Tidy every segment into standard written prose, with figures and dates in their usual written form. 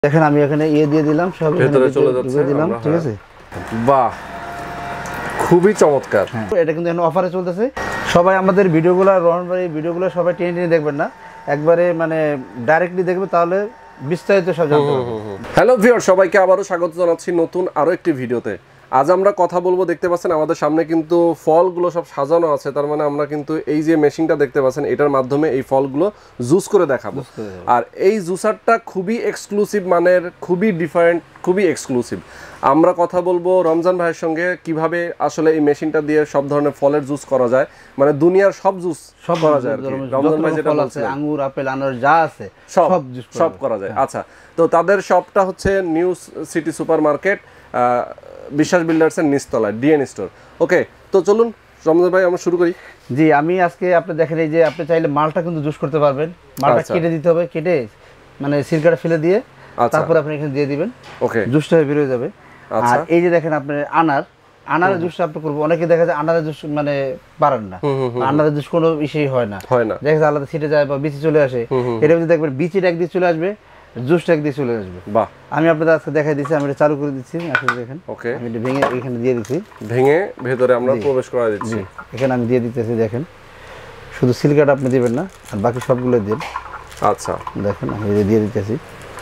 দেখেন আমি এখানে দিয়ে দিলাম, সব ভেতরে চলে যাচ্ছে, দিলাম, ঠিক আছে। বাহ, খুবই চমৎকার। এটা কিন্তু এখন অফারে চলতেছে। সবাই আমাদের ভিডিওগুলো, রহমান ভাই ভিডিওগুলো সবাই টেনে টেনে দেখবেন না, একবারে মানে ডাইরেক্টলি দেখবে, তাহলে বিস্তারিত সব জানতে পারবেন। হ্যালো ভিউয়ার, সবাইকে আবারও স্বাগত জানাচ্ছি নতুন আরো একটি ভিডিওতে। আজ আমরা কথা বলবো, দেখতে পাচ্ছেন আমাদের সামনে কিন্তু ফলগুলো সব সাজানো আছে। তার মানে আমরা কিন্তু এই যে মেশিনটা দেখতে পাচ্ছেন, এটার মাধ্যমে এই ফলগুলো জুস করে দেখাবো। আর এই জুসারটা খুবই এক্সক্লুসিভ মানের, খুবই ডিফারেন্ট, খুবই এক্সক্লুসিভ। আমরা কথা বলবো রমজান ভাইয়ের সঙ্গে কিভাবে আসলে এই মেশিনটা দিয়ে সব ধরনের ফলের জুস করা যায়, মানে দুনিয়ার সব জুস সব করা যায়। রমজান ভাই যেটা বলছে, আঙ্গুর, আপেল, আনারস যা আছে সব জুস সব করা যায়। আচ্ছা, তো তাদের শপটা হচ্ছে নিউ সিটি সুপার মার্কেট, বিশ্বাস বিল্ডার্সের নিচতলায়, ডিএন স্টোর। ওকে, তো চলুন রমজান ভাই আমরা শুরু করি। জি, আমি আজকে আপনি দেখেন, এই যে আপনি চাইলে মালটা কিন্তু জুস করতে পারবেন। মালটা কেটে দিতে হবে, কেটে মানে সিরকাটা ফেলে দিয়ে তারপর আপনি এখানে দিয়ে দিবেন। ওকে, জুসটা বের হয়ে যাবে। আর এই যে দেখেন আপনি আনারের জুসটা আপনি করবো। অনেকে দেখা যায় আনারের জুস মানে পারেন না, আনারের জুস কোনো ইসেই হয় না, দেখা যায় আলাদা ছিটে যায় বা বিচি চলে আসে। এটা যদি দেখবেন বিচিটা একদিক চলে আসবে, জুসটা একদিকে চলে আসবে। বাহ, আমি আপনাদের আজকে দেখাই দিচ্ছি, আমি এটা চালু করে দিচ্ছি। আসলে দেখেন, ওকে, আমি এটা ভেঙে এখানে দিয়ে দিচ্ছি, ভেঙে ভেতরে আমরা প্রবেশ করা দিচ্ছি। এখানে আমি দিয়ে দিতেছি, দেখেন শুধু সিলকাটা আপনি দিবেন না, আর বাকি সবগুলো দিন। আচ্ছা, দেখেন আমি এটা দিয়ে দিতেছি,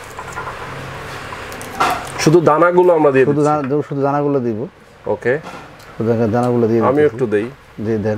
শুধু দানাগুলো আমরা দিয়ে শুধু দানাগুলো দিব। ওকে, দানাগুলো দিয়ে আমি একটু দেই, দিয়ে দেন।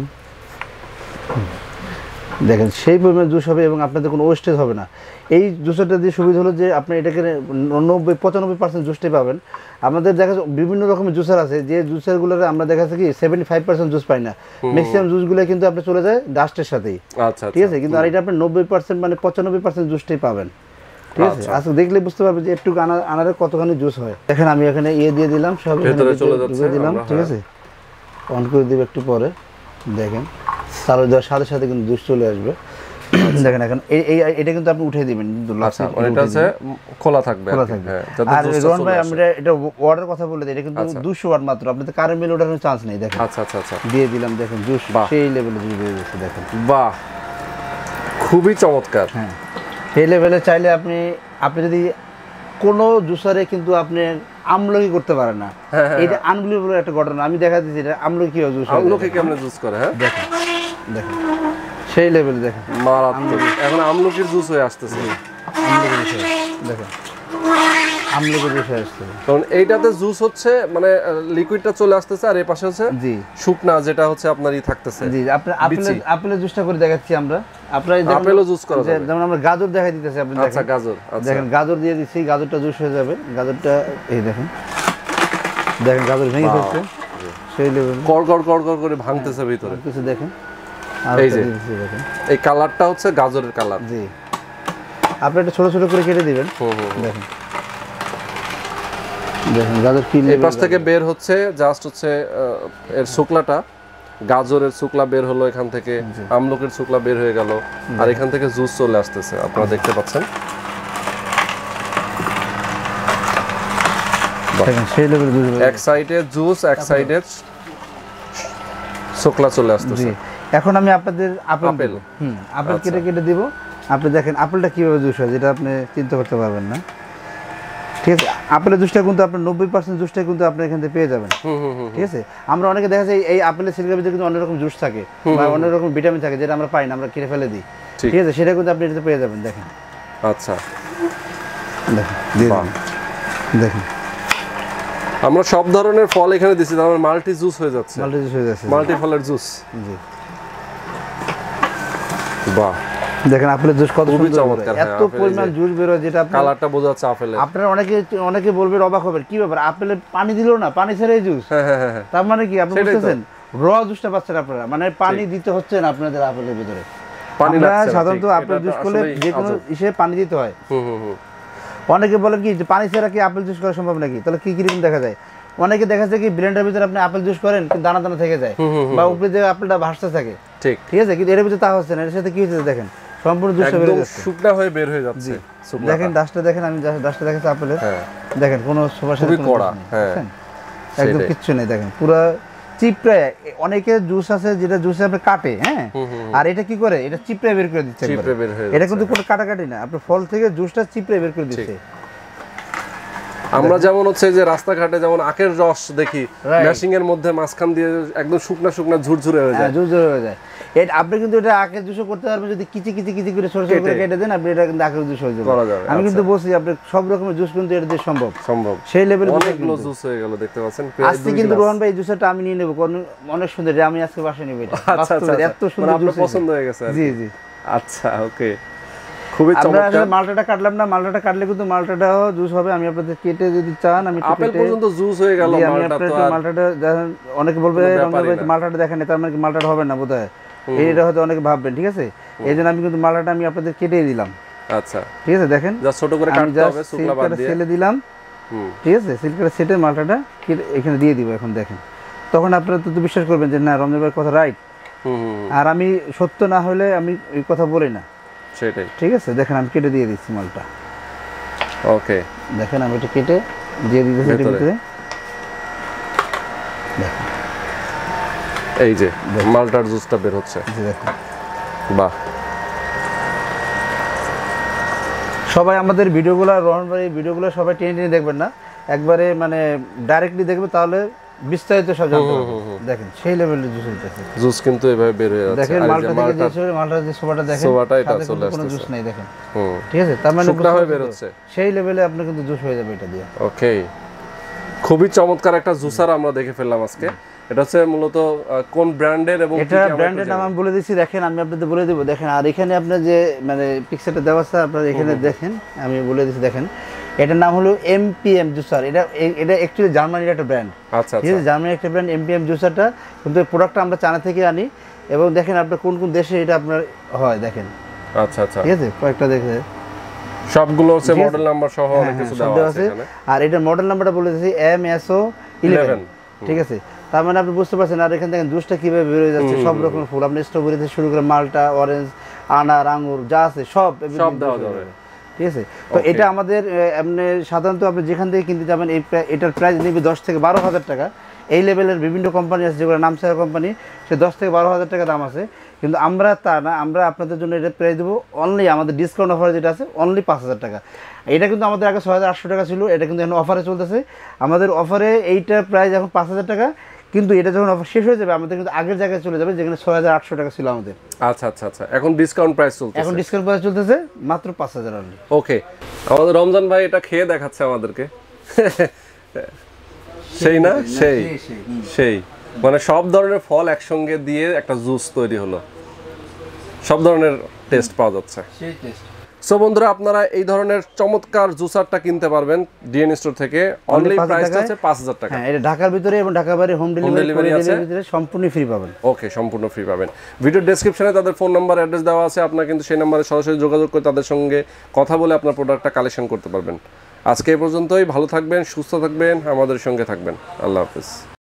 দেখেন সেই পরিমাণ জুস হবে এবং আপনাদের কোনো ওয়েস্টেজ হবে না। এই জুসটা দিয়ে সুবিধা হলো যে আপনি এটাকে 95% জুসটাই পাবেন। আমাদের দেখা যাচ্ছে বিভিন্ন রকমের জুসার আছে, যে জুসারগুলোর আমরা দেখা যাচ্ছে কি 75% জুস পাই না, ম্যাক্সিমাম জুসগুলো কিন্তু আপনি চলে যায় ডাস্টের সাথেই। আচ্ছা, ঠিক আছে, কিন্তু আর এটা আপনি 90% মানে 95% জুসটাই পাবেন, ঠিক আছে। আজকে দেখলে বুঝতে পারবে যে একটু আনারে কতখানি জুস হয়। দেখেন আমি এখানে দিয়ে দিলাম, সব ভেতরে চলে যাচ্ছে দিলাম, ঠিক আছে। অন করে দিব একটু পরে, দেখেন চালু দেওয়ার সাথে সাথে কিন্তু জুস চলে আসবে। দেখেন এখন এটা কিন্তু আপনি উঠিয়ে দিবেন, কিন্তু এটা আছে খোলা থাকবে, খোলা থাকবে। আর রোহন ভাই আমরা এটা ওয়াটার কথা বলে দিই, এটা কিন্তু 200 ওয়াট মাত্র, আপনাদের কারেন্ট বিল ওঠানোর চান্স নেই। দেখেন, আচ্ছা আচ্ছা আচ্ছা, দিয়ে দিলাম, দেখেন জুস সেই লেভেলে জুস বের হচ্ছে। দেখেন, বাহ, খুবই চমৎকার। হ্যাঁ, সেই লেভেলে চাইলে আপনি যদি কোনো জুসারে কিন্তু আপনি আমলকি করতে পারেন না, এটা আনবিলিভেবল একটা ঘটনা। আমি দেখা দিচ্ছি এটা আমলকি কিভাবে জুস, আমলকি কেমনে জুস করে। হ্যাঁ, দেখেন দেখেন সেই লেভেল, দেখেন মারাত্মক। এখন আমলকির জুস হয়ে আসতেছে, দেখেন আমলকি জুস হয়ে আসছে। কারণ এইটাতে জুস হচ্ছে মানে লিকুইডটা চলে আসতেছে, আর এই পাশে হচ্ছে জি শুকনা, যেটা হচ্ছে আপনারই থাকতেছে। জি, আপনি আপেলের জুসটা করে দেখাচ্ছি আমরা। আপনারা আপেলও জুস করা যাবে, যেমন আমরা গাজর দেখাই দিতেছি, আপনি দেখেন। আচ্ছা, গাজর, দেখেন গাজর দিয়ে দিচ্ছি, গাজরটা জুস হয়ে যাবে। গাজরটা এই দেখেন, দেখেন গাজর ভেঙে ফেলছে, সেই লেভেল কড় কড় কড় কড় করে ভাঙতেছে ভিতরে কিছু। দেখেন এই যে দেখেন, এই কালারটা হচ্ছে গাজরের কালার। জি, আপনি এটা ছোট ছোট করে কেটে দিবেন। দেখেন দেখেন গাজর কি এই পাশ থেকে বের হচ্ছে, জাস্ট হচ্ছে এর শুকলাটা, গাজরের শুকলা বের হলো এখান থেকে, আমলকির শুকলা বের হয়ে গেল, আর এখান থেকে জুস চলে আসতেছে, আপনারা দেখতে পাচ্ছেন। দেখেন সেই লেভেল জুস, এক সাইডে জুস, এক সাইডে শুকলা চলে আসতেছে। এখন আমি আপনাদের আপেল আপেল কেটে কেটে দিব। আপনি দেখেন আপেলটা কিভাবে জুস হয়, যেটা আপনি চিন্তা করতে পারবেন না, ঠিক আছে। আপেলের জুসটা কিন্তু আপনার 90% জুসটা কিন্তু আপনি এখান থেকে পেয়ে যাবেন, ঠিক আছে। আমরা অনেকে দেখা যায় এই আপেলের সিরকার ভিতরে কিন্তু অনেক রকম জুস থাকে বা অনেক রকম ভিটামিন থাকে, যেটা আমরা পাই না, আমরা কেটে ফেলে দিই, ঠিক আছে। সেটা কিন্তু আপনি এটাতে পেয়ে যাবেন। দেখেন, আচ্ছা, দেখেন দেখেন আমরা সব ধরনের ফল এখানে দিছি, তার মানে মাল্টি জুস হয়ে যাচ্ছে, মাল্টি ফলের জুস। জি, বাহ, দেখেন আপেলের জুস কত সুন্দর, এত পরিমাণ জুস বের হয়, যেটা কালারটা বোঝাচ্ছে আপেলের। আপনারা অনেকে বলবেন, অবাক হবেন, কি ব্যাপার আপেলে পানি দিলো না, পানি ছেড়ে জুস। তার মানে কি আপনি বুঝতেছেন, র জুসটা পাচ্ছেন আপনারা, মানে পানি দিতে হচ্ছে না আপনাদের আপেলের ভিতরে। সাধারণত আপেল জুস করলে যে কোনো ইসে পানি দিতে হয়। অনেকে বলেন কি যে পানি ছাড়া কি আপেল জুস করা সম্ভব নাকি, তাহলে কি কিরকম দেখা যায়। অনেকে দেখা যায় কি ব্লেন্ডারের ভিতরে আপনি আপেল জুস করেন, কিন্তু দানা দানা থেকে যায় বা উপরে যে আপেলটা ভাসতে থাকে, ঠিক আছে, কিন্তু এর ভিতরে তা হচ্ছে না। এর সাথে কি হচ্ছে দেখেন, সম্পূর্ণ জুসটা বের হয়ে যাচ্ছে, শুকনা হয়ে বের হয়ে যাচ্ছে। দেখেন ডাস্টটা দেখেন, আমি ডাস্টটা দেখাচ্ছি আপেলের, দেখেন কোনো সুবাস নেই, একদম কিচ্ছু নেই। দেখেন পুরো চিপড়ায়, অনেকে জুস আছে যেটা জুসে আপনি কাটে, হ্যাঁ, আর এটা কি করে, এটা চিপড়ায় বের করে দিচ্ছে। এটা কিন্তু কোনো কাটাকাটি না, আপনার ফল থেকে জুসটা চিপড়ায় বের করে দিচ্ছে। আমরা যেমন হচ্ছে যে রাস্তাঘাটে যেমন আখের রস দেখি মেশিং এর মধ্যে মাঝখান দিয়ে একদম শুকনা শুকনা ঝুরঝুরে হয়ে যায়, ঝুরঝুরে হয়ে যায়। আপনি কিন্তু এটা আখের জুসও করতে পারবেন যদি কিচি করে ছোট ছোট করে কেটে দেন, আপনি এটা কিন্তু আখের জুস হয়ে যাবে। আমি কিন্তু বলছি আপনি সব রকমের জুস কিন্তু এটা দিয়ে সম্ভব সেই লেভেল অনেকগুলো জুস হয়ে গেল দেখতে পাচ্ছেন। আজকে কিন্তু রোহন ভাই এই জুসটা আমি নিয়ে নেব, অনেক সুন্দর, আমি আজকে বাসায় নেব এটা। আচ্ছা আচ্ছা, এত সুন্দর আপনার পছন্দ হয়ে গেছে? জি জি। আচ্ছা ওকে, খুবই চমৎকার। আমরা মালটাটা কাটলাম না, মালটাটা কাটলে কিন্তু মালটাটাও জুস হবে। আমি আপনাদের কেটে যদি চান আমি আপেল পর্যন্ত জুস হয়ে গেল। মালটাটা অনেকে বলবে মালটাটা দেখেন তার মানে মালটাটা হবে না বোধহয়, এইটা হয়তো অনেকে ভাববেন, ঠিক আছে? এই জন্য আমি কিন্তু মালটাটা আমি আপনাদের কেটে দিলাম। আচ্ছা ঠিক আছে, দেখেন যা ছোট করে কাটতে হবে, শুকলা বাদ দিয়ে ছেলে দিলাম। ঠিক আছে, সিলকারে সেটে মালটাটা এখানে দিয়ে দিব। এখন দেখেন, তখন আপনারা তো বিশ্বাস করবেন যে না রমজান ভাইয়ের কথা রাইট। আর আমি সত্য না হলে আমি এই কথা বলি না, সেটাই। ঠিক আছে, দেখেন আমি কেটে দিয়ে দিচ্ছি মালটা। ওকে, দেখেন আমি এটা কেটে দিয়ে দিতেছি এর ভিতরে। দেখেন এই যে মালটার জুসটা বের হচ্ছে। দেখেন, বাহ। সবাই আমাদের ভিডিওগুলো, রোহন ভাই ভিডিওগুলো সবাই টেনে টেনে দেখবেন না, একবারে মানে ডাইরেক্টলি দেখবে, তাহলে বিস্তারিত সব জানতে পারবেন। দেখেন সেই লেভেলের জুস হইতেছে, জুস কিন্তু এভাবে বের হয়ে যাচ্ছে। দেখেন মালটা থেকে মালটার যে সোবাটা দেখেন, সোবাটা এটা চলে আসছে, কোনো জুস নাই দেখেন। ঠিক আছে, তার মানে শুকনা হয়ে বের হচ্ছে, সেই লেভেলে আপনার কিন্তু জুস হয়ে যাবে এটা দিয়ে। ওকে, খুবই চমৎকার একটা জুসার আমরা দেখে ফেললাম আজকে। এটা হচ্ছে মূলত কোন ব্র্যান্ডের এবং এটা ব্র্যান্ডের নাম আমি বলে দিচ্ছি, দেখেন আমি আপনাদের বলে দেব। দেখেন, আর এখানে আপনার যে মানে পিকচারটা দেওয়া আছে আপনারা এখানে দেখেন, আমি বলে দিচ্ছি। দেখেন, এটার নাম হলো এমপিএম জুসার। এটা অ্যাকচুয়ালি জার্মানির একটা ব্র্যান্ড। আচ্ছা, ঠিক আছে, জার্মানির একটা ব্র্যান্ড এমপিএম জুসারটা, কিন্তু এই প্রোডাক্টটা আমরা চায়না থেকে আনি। এবং দেখেন আপনার কোন কোন দেশে এটা আপনার হয় দেখেন। আচ্ছা আচ্ছা, ঠিক আছে, কয়েকটা দেখে সবগুলো হচ্ছে মডেল নাম্বার সহ অনেক কিছু দেওয়া আছে এখানে। আর এটার মডেল নাম্বারটা বলে দিচ্ছি MSO11। ঠিক আছে, তার মানে আপনি বুঝতে পারছেন। আর এখান থেকে জুসটা কিভাবে বের হয়ে যাচ্ছে, সব রকমের ফুল, আপনি স্ট্রবেরি থেকে শুরু করে মালটা, অরেঞ্জ, আনার, আঙ্গুর যা আছে সব দেওয়া যাবে। ঠিক আছে, তো এটা আমাদের এমনি সাধারণত আপনি যেখান থেকে কিনতে যাবেন এটার প্রাইস নেবে 10 থেকে 12,000 টাকা। এই লেভেলের বিভিন্ন কোম্পানি আছে যেগুলো নামসারা কোম্পানি, সে 10 থেকে 12,000 টাকা দাম আছে। কিন্তু আমরা তা না, আমরা আপনাদের জন্য এটা প্রাইস দেবো অনলি, আমাদের ডিসকাউন্ট অফার যেটা আছে অনলি 5,000 টাকা। এটা কিন্তু আমাদের আগে 6,800 টাকা ছিল, এটা কিন্তু এখন অফারে চলতেছে। আমাদের অফারে এইটার প্রাইস এখন 5,000 টাকা, কিন্তু এটা যখন অফার শেষ হয়ে যাবে আমাদের কিন্তু আগের জায়গায় চলে যাবে যেখানে 6,800 টাকা ছিল আমাদের। আচ্ছা আচ্ছা আচ্ছা, এখন ডিসকাউন্ট প্রাইস চলতেছে। এখন ডিসকাউন্ট প্রাইস চলতেছে মাত্র 5,000 অনলি। ওকে, আমাদের রমজান ভাই এটা খেয়ে দেখাচ্ছে আমাদেরকে। সেই না, সেই মানে সব ধরনের ফল একসঙ্গে দিয়ে একটা জুস তৈরি হলো, সব ধরনের টেস্ট পাওয়া যাচ্ছে। সো বন্ধুরা, আপনারা এই ধরনের চমৎকার জুসারটা কিনতে পারবেন ডিএন স্টোর থেকে। অনলি প্রাইসটা হচ্ছে 5,000 টাকা। হ্যাঁ, এটা ঢাকার ভিতরে এবং ঢাকার বাইরে হোম ডেলিভারি আছে, সম্পূর্ণ ফ্রি পাবেন। ওকে, সম্পূর্ণ ফ্রি পাবেন। ভিডিও ডেসক্রিপশনে তাদের ফোন নাম্বার, অ্যাড্রেস দেওয়া আছে, আপনারা কিন্তু সেই নাম্বারে সরাসরি যোগাযোগ করে তাদের সঙ্গে কথা বলে আপনার প্রোডাক্টটা কালেকশন করতে পারবেন। আজকে এই পর্যন্তই, ভালো থাকবেন, সুস্থ থাকবেন, আমাদের সঙ্গে থাকবেন। আল্লাহ হাফেজ।